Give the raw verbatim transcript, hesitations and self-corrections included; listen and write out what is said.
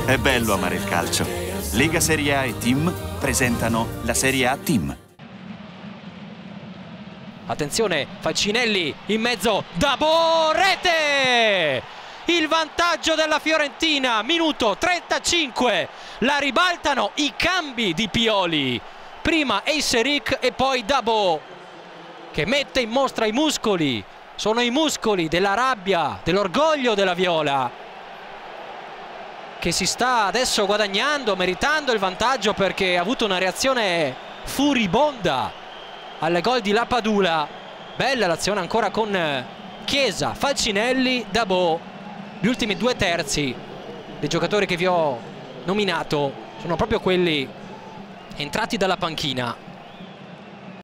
È bello amare il calcio. Lega Serie A e Team presentano la Serie A Team. Attenzione, Falcinelli in mezzo, Dabo, rete! Il vantaggio della Fiorentina, minuto trentacinque, la ribaltano i cambi di Pioli. Prima Eiseric e poi Dabo, che mette in mostra i muscoli. Sono i muscoli della rabbia, dell'orgoglio della Viola, che si sta adesso guadagnando, meritando il vantaggio, perché ha avuto una reazione furibonda al gol di Lapadula. Bella l'azione ancora con Chiesa, Falcinelli, Dabo. Gli ultimi due terzi dei giocatori che vi ho nominato sono proprio quelli entrati dalla panchina.